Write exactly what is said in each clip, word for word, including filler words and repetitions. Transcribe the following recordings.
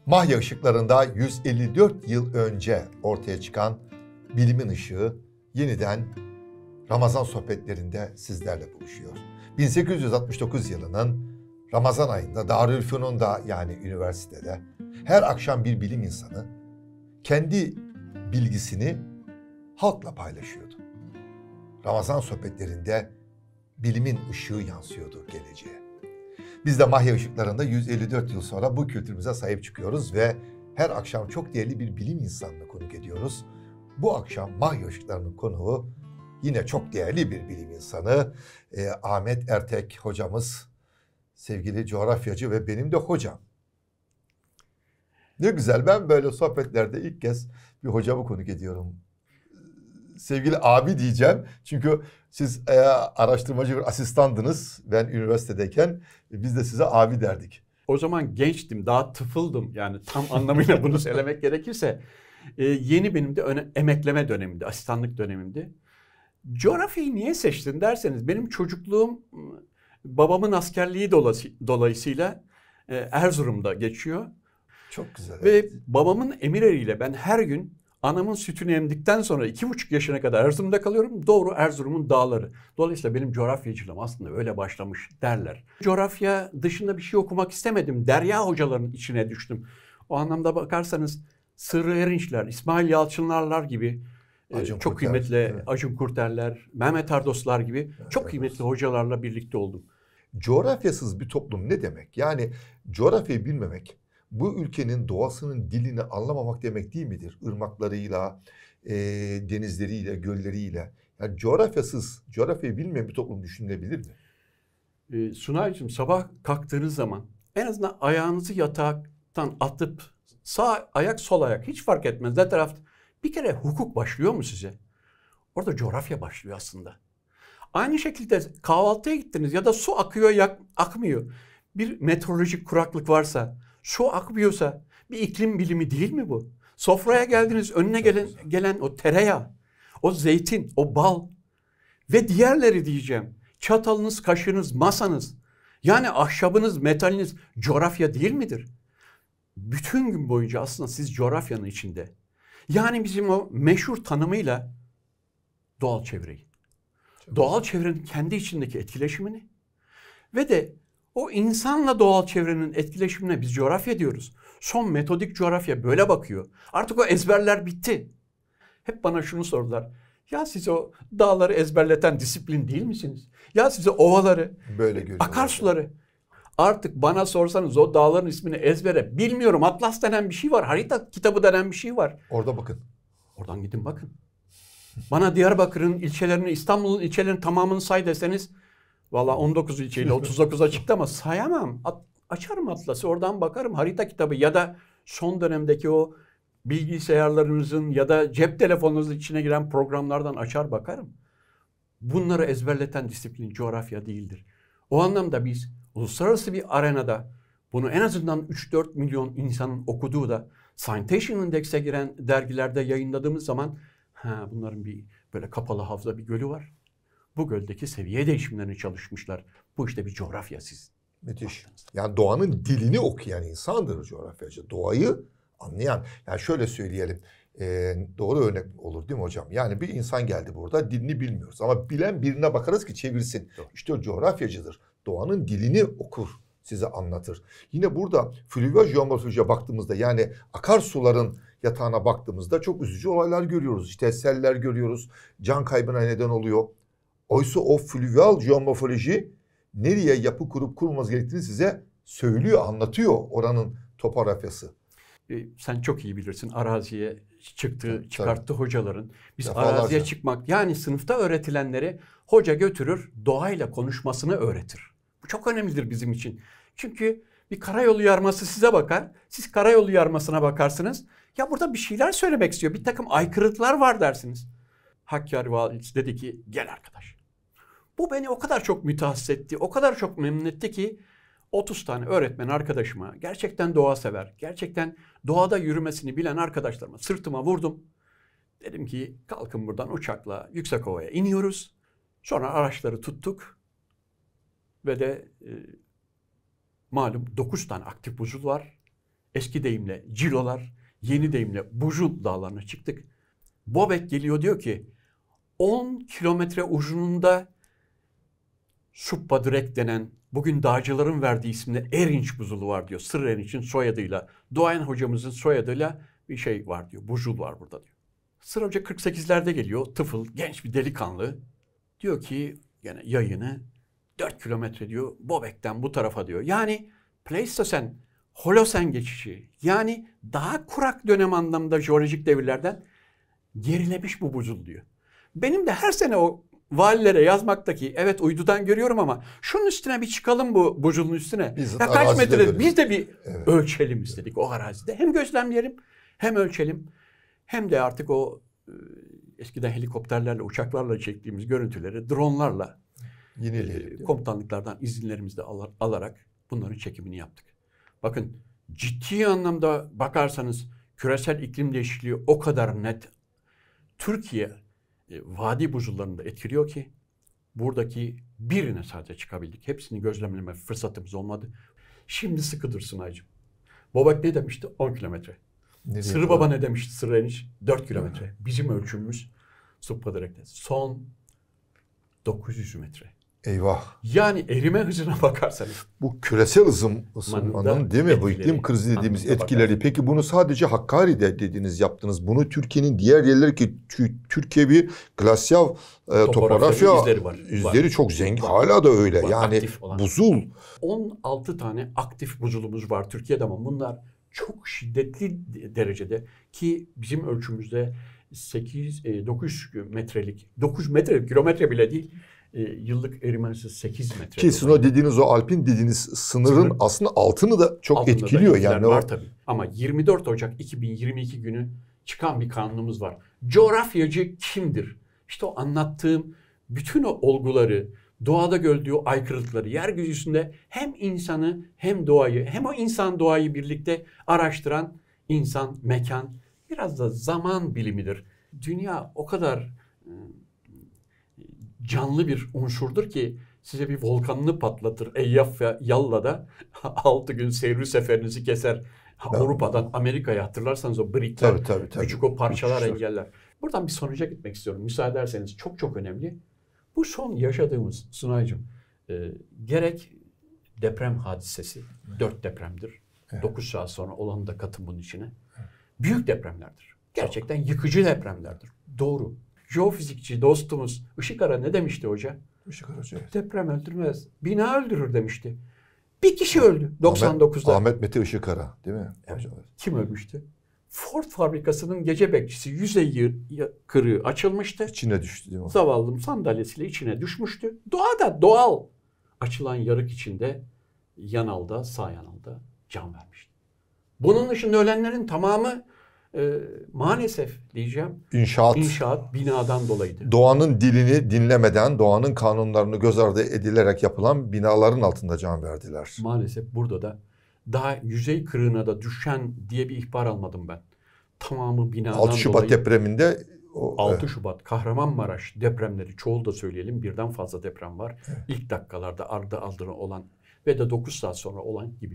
Mahya ışıklarında yüz elli dört yıl önce ortaya çıkan bilimin ışığı yeniden Ramazan sohbetlerinde sizlerle buluşuyor. bin sekiz yüz altmış dokuz yılının Ramazan ayında Darülfünun'da, yani üniversitede her akşam bir bilim insanı kendi bilgisini halkla paylaşıyordu. Ramazan sohbetlerinde bilimin ışığı yansıyordu geleceğe. Biz de Mahya ışıklarında yüz elli dört yıl sonra bu kültürümüze sahip çıkıyoruz ve her akşam çok değerli bir bilim insanını konuk ediyoruz. Bu akşam Mahya ışıklarının konuğu yine çok değerli bir bilim insanı e, Ahmet Ertek hocamız, sevgili coğrafyacı ve benim de hocam. Ne güzel, ben böyle sohbetlerde ilk kez bir hocamı konuk ediyorum. Sevgili abi diyeceğim çünkü siz e, araştırmacı bir asistandınız, ben üniversitedeyken biz de size abi derdik. O zaman gençtim, daha tıfıldım, yani tam anlamıyla bunu söylemek gerekirse. E, yeni benim de öne, emekleme dönemimdi, asistanlık dönemimdi. Coğrafyayı niye seçtin derseniz, benim çocukluğum babamın askerliği dolayısıyla e, Erzurum'da geçiyor. Çok güzel. Ve babamın emirleriyle ben her gün anamın sütünü emdikten sonra iki buçuk yaşına kadar Erzurum'da kalıyorum. Doğru Erzurum'un dağları. Dolayısıyla benim coğrafyacılığım aslında öyle başlamış derler. Coğrafya dışında bir şey okumak istemedim. Derya hocaların içine düştüm. O anlamda bakarsanız Sırrı Erinçler, İsmail Yalçınlarlar gibi Acun çok Kurter, kıymetli evet. Acun Kurterler, Mehmet Ardoslar gibi evet, çok kıymetli evet. hocalarla birlikte oldum. Coğrafyasız bir toplum ne demek? Yani coğrafyayı bilmemek, bu ülkenin doğasının dilini anlamamak demek değil midir? Irmaklarıyla, e, denizleriyle, gölleriyle. Yani coğrafyasız, coğrafyayı bilmeyen bir toplum düşünülebilir mi? E, Sunaycığım, sabah kalktığınız zaman en azından ayağınızı yataktan atıp sağ ayak sol ayak hiç fark etmez. Ne taraf? Bir kere hukuk başlıyor mu size? Orada coğrafya başlıyor aslında. Aynı şekilde kahvaltıya gittiniz ya da su akıyor yak, akmıyor. Bir meteorolojik kuraklık varsa, su akmıyorsa bir iklim bilimi değil mi bu? Sofraya geldiniz, önüne gelen, gelen o tereyağı, o zeytin, o bal ve diğerleri diyeceğim. Çatalınız, kaşığınız, masanız, yani ahşabınız, metaliniz coğrafya değil midir? Bütün gün boyunca aslında siz coğrafyanın içinde. Yani bizim o meşhur tanımıyla doğal çevreyi, çok doğal güzel. Çevrenin kendi içindeki etkileşimini ve de o insanla doğal çevrenin etkileşimine biz coğrafya diyoruz. Son metodik coğrafya böyle bakıyor. Artık o ezberler bitti. Hep bana şunu sordular. Ya siz o dağları ezberleten disiplin değil misiniz? Ya size ovaları, böyle akarsuları. Artık bana sorsanız o dağların ismini ezbere bilmiyorum. Atlas denen bir şey var. Harita kitabı denen bir şey var. Orada bakın. Oradan gidin bakın. Bana Diyarbakır'ın ilçelerini, İstanbul'un ilçelerinin tamamını say deseniz valla on dokuz ilçeyle otuz dokuza çıktı ama sayamam. At, açarım atlası, oradan bakarım, harita kitabı ya da son dönemdeki o bilgisayarlarınızın ya da cep telefonunuzun içine giren programlardan açar bakarım. Bunları ezberleten disiplin coğrafya değildir. O anlamda biz uluslararası bir arenada bunu en azından üç dört milyon insanın okuduğu da Citation Index'e giren dergilerde yayınladığımız zaman ha, bunların bir böyle kapalı havza bir gölü var. Bu göldeki seviye değişimlerini çalışmışlar. Bu işte bir coğrafya siz. Müthiş. Yani doğanın dilini okuyan insandır coğrafyacı. Doğayı anlayan. Yani şöyle söyleyelim. E, doğru örnek olur değil mi hocam? Yani bir insan geldi burada, dilini bilmiyoruz. Ama bilen birine bakarız ki çevirsin. Doğru. İşte o coğrafyacıdır. Doğanın dilini okur, size anlatır. Yine burada flüviyal jeomorfolojiye baktığımızda, yani akarsuların yatağına baktığımızda çok üzücü olaylar görüyoruz. İşte seller görüyoruz. Can kaybına neden oluyor. Oysa o flüviyal jeomorfoloji nereye yapı kurup kurulması gerektiğini size söylüyor, anlatıyor oranın topografyası. Ee, sen çok iyi bilirsin, araziye çıktı, çıkarttı tabii. Hocaların. Biz Defalarca. Araziye çıkmak, yani sınıfta öğretilenleri hoca götürür, doğayla konuşmasını öğretir. Bu çok önemlidir bizim için. Çünkü bir karayolu yarması size bakar, siz karayolu yarmasına bakarsınız. Ya burada bir şeyler söylemek istiyor, bir takım aykırılıklar var dersiniz. Hakkari valisi dedi ki gel arkadaş. Bu beni o kadar çok mütehassıs etti, o kadar çok memnun etti ki otuz tane öğretmen arkadaşıma, gerçekten doğa sever, gerçekten doğada yürümesini bilen arkadaşlarıma sırtıma vurdum. Dedim ki kalkın buradan uçakla Yüksekova'ya iniyoruz. Sonra araçları tuttuk ve de e, malum dokuz tane aktif buzul var. eski deyimle cilolar, yeni deyimle bujul dağlarına çıktık. Bobek geliyor diyor ki on kilometre uzunluğunda Subpadırek denen bugün dağcıların verdiği isimle Erinç buzulu var diyor. Sır Erinç'in soyadıyla, Doğan hocamızın soyadıyla bir şey var diyor. Buzul var burada diyor. Sır Hoca kırk sekizlerde geliyor. Tıfıl, genç bir delikanlı. Diyor ki gene yayını dört kilometre diyor Bobek'ten bu tarafa diyor. Yani Pleistosen, Holosen geçişi. Yani daha kurak dönem anlamda jeolojik devirlerden gerilemiş bu buzul diyor. Benim de her sene o valilere yazmaktaki evet uydudan görüyorum ama şunun üstüne bir çıkalım bu buzulun üstüne. Bizzat Ya kaç arazide metre görelim. biz de bir Evet. ölçelim istedik o arazide. Hem gözlemleyelim hem ölçelim hem de artık o e, eskiden helikopterlerle uçaklarla çektiğimiz görüntüleri dronlarla Yenileyelim. e, komutanlıklardan izinlerimizi de al- alarak bunların çekimini yaptık. Bakın ciddi anlamda bakarsanız küresel iklim değişikliği o kadar net Türkiye e, vadi buzullarını da etkiliyor ki buradaki birine sadece çıkabildik. Hepsini gözlemleme fırsatımız olmadı. Şimdi sıkı dur Sunaycığım. Bobek ne demişti? on kilometre. Nereye Sırrı kadar? Baba ne demişti? Sırrı Eniş dört kilometre. Bizim ölçümümüz Subpadırk'ta. Son dokuz yüz metre. Eyvah. Yani erime hızına bakarsanız Bu küresel ısım, ısınmanın değil mi? Bu etkileri, iklim krizi dediğimiz anlamına etkileri. bakarsın. Peki bunu sadece Hakkari'de dediniz yaptınız. Bunu Türkiye'nin diğer yerleri ki Tü- Türkiye bir glasyal e, topografya izleri var. izleri Var. çok zengin. Var. Hala da öyle. Var, Yani aktif olan. buzul. on altı tane aktif buzulumuz var Türkiye'de ama bunlar çok şiddetli derecede ki bizim ölçümüzde sekiz dokuz metrelik dokuz metre kilometre bile değil e, yıllık erimesi sekiz metre. Ki sizin o dediğiniz o alpin dediğiniz sınırın Sınır. aslında altını da çok Altında da etkiliyor. etkiler Yani var o tabii. Ama yirmi dört Ocak iki bin yirmi iki günü çıkan bir kanunumuz var. Coğrafyacı kimdir? İşte o anlattığım bütün o olguları, doğada gördüğü aykırılıkları, yeryüzünde hem insanı hem doğayı, hem o insan doğayı birlikte araştıran insan, mekan, biraz da zaman bilimidir. Dünya o kadar ıı, canlı bir unsurdur ki size bir volkanını patlatır. Eyyaf ve Yalla'da altı gün seyri seferinizi keser. Ha, Ben- Avrupa'dan Amerika'ya hatırlarsanız o brickler, tabii tabii tabii. küçük o parçalar Küçük. engeller. Buradan bir sonuca gitmek istiyorum. Müsaade ederseniz çok çok önemli. Bu son yaşadığımız Sunaycığım e, gerek deprem hadisesi, dört depremdir. Evet. dokuz saat sonra olanı da katın bunun içine. Büyük depremlerdir. Gerçekten yıkıcı depremlerdir. Doğru. Jeofizikçi dostumuz Işıkara ne demişti hoca? Işık Aracı, evet. Deprem öldürmez, bina öldürür demişti. Bir kişi öldü doksan dokuzda. Ahmet, Ahmet Mete Işıkara değil mi? Evet. Hocam? Kim ölmüştü? Ford fabrikasının gece bekçisi yüzey kırığı açılmıştı. İçine düştü değil mi? Zavallım sandalyesiyle içine düşmüştü. Doğada doğal açılan yarık içinde yanalda, sağ yanalda can vermişti. Bunun dışında ölenlerin tamamı e, maalesef diyeceğim İnşaat. inşaat binadan dolayıydı. Doğanın dilini dinlemeden, doğanın kanunlarını göz ardı edilerek yapılan binaların altında can verdiler. Maalesef burada da daha yüzey kırığına da düşen diye bir ihbar almadım ben. Tamamı binadan altı Şubat dolayı. depreminde o, altı Şubat Kahramanmaraş depremleri çoğul da söyleyelim birden fazla deprem var. Evet. İlk dakikalarda ardı ardına olan ve de dokuz saat sonra olan gibi.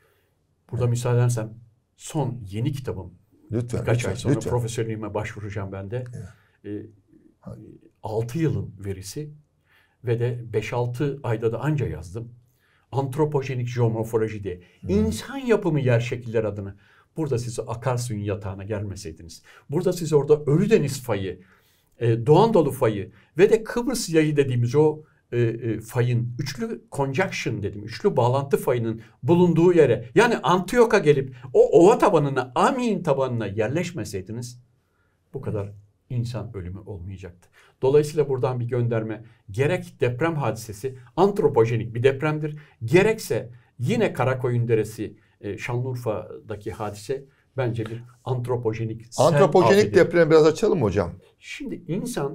Burada müsaade edersem son yeni kitabım lütfen, birkaç lütfen, ay sonra lütfen. profesörlüğüme başvuracağım ben de. Evet. Ee, altı yılın verisi ve de beş altı ayda da anca yazdım. Antropojenik jeomorfoloji diye. Hmm. İnsan yapımı yer şekiller adına. Burada siz akarsuyun yatağına gelmeseydiniz. Burada siz orada Ölüdeniz fayı, e, Doğu Anadolu fayı ve de Kıbrıs yayı dediğimiz o e, e, fayın üçlü conjunction dedim. Üçlü bağlantı fayının bulunduğu yere yani Antiyok'a gelip o ova tabanına, Amin tabanına yerleşmeseydiniz bu kadar insan ölümü olmayacaktı. Dolayısıyla buradan bir gönderme gerek deprem hadisesi antropojenik bir depremdir. Gerekse yine Karakoyun Deresi e, Şanlıurfa'daki hadise bence bir antropojenik sel Antropojenik afetidir. depremi biraz açalım mı hocam? Şimdi insan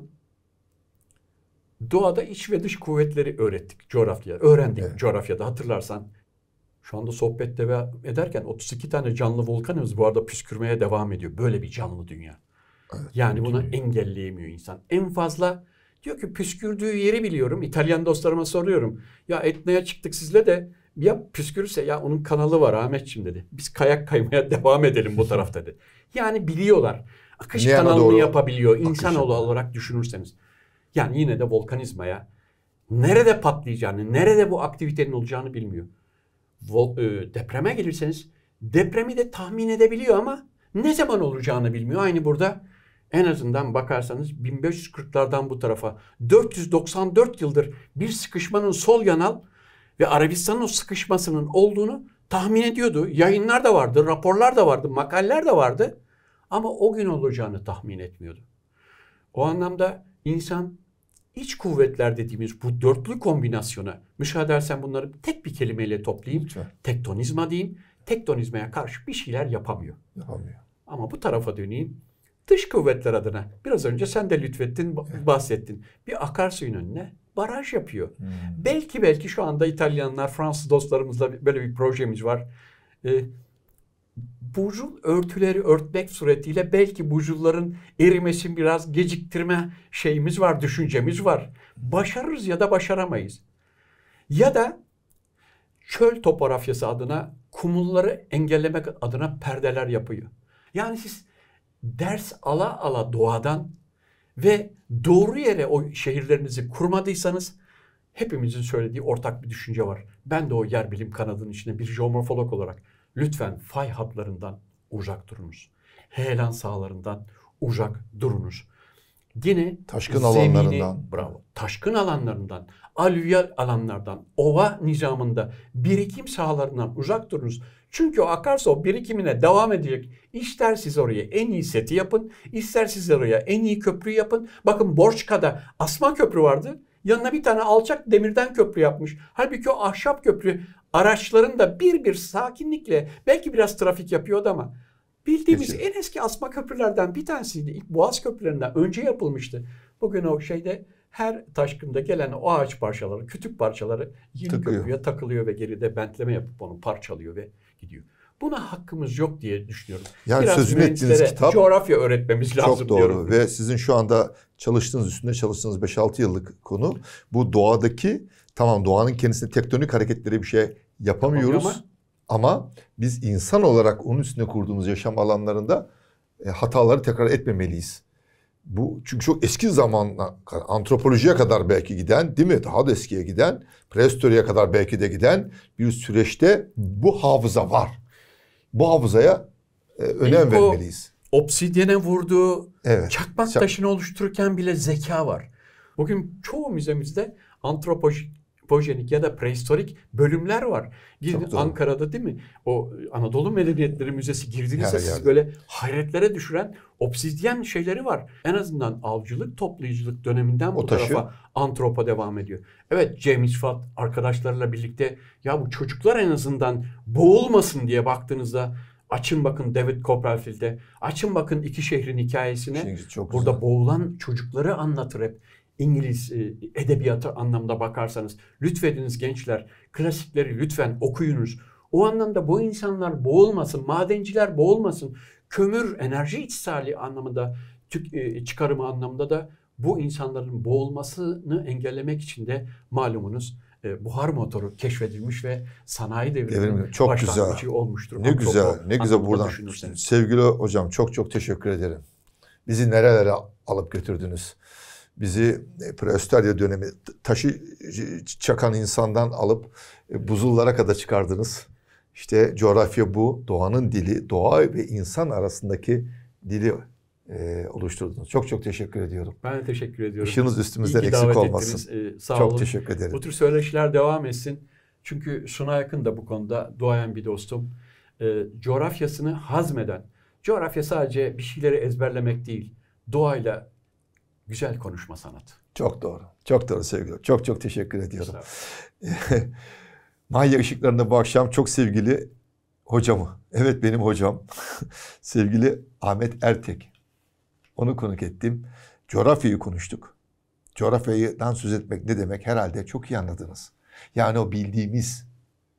doğada iç ve dış kuvvetleri öğrettik coğrafya. Öğrendik Evet. coğrafyada hatırlarsan. Şu anda sohbet devam ederken otuz iki tane canlı volkanımız bu arada püskürmeye devam ediyor. Böyle bir canlı dünya. Evet, Yani evet, buna evet. engelleyemiyor insan. En fazla diyor ki püskürdüğü yeri biliyorum. İtalyan dostlarıma soruyorum. Ya Etna'ya çıktık sizle de Ya püskürürse ya onun kanalı var Ahmetciğim dedi. Biz kayak kaymaya devam edelim bu tarafta dedi. Yani biliyorlar. Akış Ne yana kanalını doğru? yapabiliyor. Akışı. İnsanoğlu olarak düşünürseniz. Yani yine de volkanizmaya nerede patlayacağını, nerede bu aktivitenin olacağını bilmiyor. Vol, e, depreme gelirseniz depremi de tahmin edebiliyor ama ne zaman olacağını bilmiyor. Aynı burada en azından bakarsanız bin beş yüz kırklardan bu tarafa dört yüz doksan dört yıldır bir sıkışmanın sol yanal ve Arabistan'ın o sıkışmasının olduğunu tahmin ediyordu. Yayınlar da vardı, raporlar da vardı, makaleler de vardı. Ama o gün olacağını tahmin etmiyordu. O anlamda insan iç kuvvetler dediğimiz bu dörtlü kombinasyona, müsaade edersen bunları tek bir kelimeyle toplayayım. Lütfen. Tektonizma diyeyim. Tektonizmaya karşı bir şeyler yapamıyor. Yapamıyor. Ama bu tarafa döneyim. Dış kuvvetler adına biraz önce sen de lütfettin, bahsettin. Bir akarsuyun önüne baraj yapıyor. Hmm. Belki belki şu anda İtalyanlar, Fransız dostlarımızla böyle bir projemiz var. Ee, buzul örtüleri örtmek suretiyle belki buzulların erimesini biraz geciktirme şeyimiz var, düşüncemiz var. Başarırız ya da başaramayız. Ya da çöl topografyası adına kumulları engellemek adına perdeler yapıyor. Yani siz ders ala ala doğadan ve doğru yere o şehirlerinizi kurmadıysanız hepimizin söylediği ortak bir düşünce var. Ben de o yer bilim kanadının içinde bir jeomorfolog olarak lütfen fay hatlarından uzak durunuz. Heyelan sahalarından uzak durunuz. Yine Taşkın zemini, alanlarından. bravo, taşkın alanlarından, alüvyal alanlardan, ova nizamında birikim sahalarından uzak durunuz. Çünkü o akarsu o birikimine devam edecek. İster siz oraya en iyi seti yapın, ister siz oraya en iyi köprüyü yapın. Bakın Borçka'da asma köprü vardı. Yanına bir tane alçak demirden köprü yapmış. Halbuki o ahşap köprü araçların da bir bir sakinlikle belki biraz trafik yapıyordu ama bildiğimiz Geçiyor. en eski asma köprülerden bir tanesiydi. İlk Boğaz köprülerinden önce yapılmıştı. Bugün o şeyde her taşkında gelen o ağaç parçaları, kütük parçaları yeni Takıyor. köprüye takılıyor ve geride bentleme yapıp onu parçalıyor ve gidiyor. Buna hakkımız yok diye düşünüyorum. Yani Biraz sözünü ettiğiniz mühendislere kitap coğrafya öğretmemiz lazım çok doğru diyorum. ve sizin şu anda çalıştığınız, üstünde çalıştığınız beş altı yıllık konu bu doğadaki, tamam doğanın kendisinde tektonik hareketleri bir şey yapamıyoruz Yapamıyor ama, ama biz insan olarak onun üstünde kurduğumuz yaşam alanlarında e, hataları tekrar etmemeliyiz. Bu çünkü çok eski zamanla, antropolojiye kadar belki giden, değil mi? Daha da eskiye giden, prehistoriye kadar belki de giden bir süreçte bu hafıza var. Bu hafızaya e, önem İlk o vermeliyiz. obsidyene vurduğu Evet. çakmak Çak- taşını oluştururken bile zeka var. Bugün çoğu müzemizde antropojenik ya da prehistorik bölümler var. Gidin Çok doğru. Ankara'da değil mi? O Anadolu Medeniyetleri Müzesi girdiğinizde Her siz yerde. böyle hayretlere düşüren obsidyen şeyleri var. En azından avcılık, toplayıcılık döneminden O bu taşı- tarafa antropo devam ediyor. Evet, James Watt arkadaşlarıyla birlikte ya bu çocuklar en azından boğulmasın diye baktığınızda açın bakın David Copperfield'e, açın bakın İki Şehrin Hikayesine. Şimdi çok Burada güzel. boğulan çocukları anlatır hep. İngiliz e, edebiyatı anlamda bakarsanız. Lütfediniz gençler, klasikleri lütfen okuyunuz. O anlamda bu insanlar boğulmasın, madenciler boğulmasın. Kömür, enerji içsali anlamında, tük, e, çıkarımı anlamda da bu insanların boğulmasını engellemek için de malumunuz e, buhar motoru keşfedilmiş ve sanayi devriminin Devrim çok başlangıcı güzel. olmuştur. Ne güzel, Antropo ne güzel anlamda buradan. düşünürseniz. Sevgili hocam çok çok teşekkür ederim. Bizi nerelere alıp götürdünüz? Bizi e, prehistorya dönemi taşı çakan insandan alıp e, buzullara kadar çıkardınız. İşte coğrafya bu, doğanın dili, doğa ve insan arasındaki dili e, oluşturdunuz. Çok çok teşekkür ediyorum. Ben de teşekkür ediyorum. İşiniz İyi üstümüzden ki eksik davet olmasın. ettiniz. Ee, sağ Çok olun. teşekkür ederim. Bu tür söyleşiler devam etsin. Çünkü Suna Yakın da bu konuda duayen bir dostum. Ee, coğrafyasını hazmeden, coğrafya sadece bir şeyleri ezberlemek değil, doğayla güzel konuşma sanatı. Çok doğru. Çok doğru sevgili. Çok çok teşekkür ediyorum. Sağ olun. Manya Işıkları'nda bu akşam çok sevgili hocamı, evet benim hocam, sevgili Ahmet Ertek. Onu konuk ettim. Coğrafyayı konuştuk. Coğrafyadan söz etmek ne demek herhalde çok iyi anladınız. Yani o bildiğimiz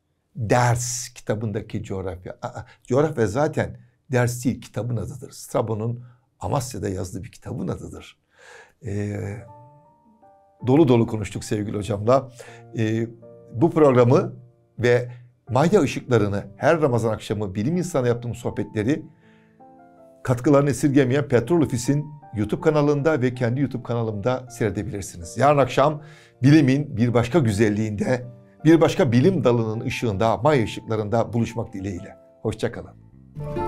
ders kitabındaki coğrafya. Aa, coğrafya zaten ders değil, kitabın adıdır. Strabo'nun Amasya'da yazdığı bir kitabın adıdır. Ee, dolu dolu konuştuk sevgili hocamla. Ee, bu programı ve Maya ışıklarını her Ramazan akşamı bilim insanı yaptığım sohbetleri katkılarını esirgemeyen Petrol Ofis'in YouTube kanalında ve kendi YouTube kanalımda seyredebilirsiniz. Yarın akşam bilimin bir başka güzelliğinde, bir başka bilim dalının ışığında, Maya ışıklarında buluşmak dileğiyle. Hoşça kalın.